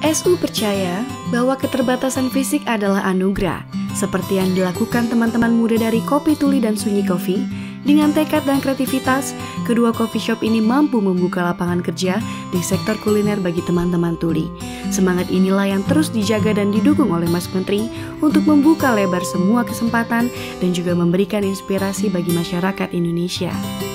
SU percaya bahwa keterbatasan fisik adalah anugerah, seperti yang dilakukan teman-teman muda dari Kopi Tuli dan Sunyi Coffee. Dengan tekad dan kreativitas, kedua coffee shop ini mampu membuka lapangan kerja di sektor kuliner bagi teman-teman tuli. Semangat inilah yang terus dijaga dan didukung oleh Mas Menteri untuk membuka lebar semua kesempatan dan juga memberikan inspirasi bagi masyarakat Indonesia.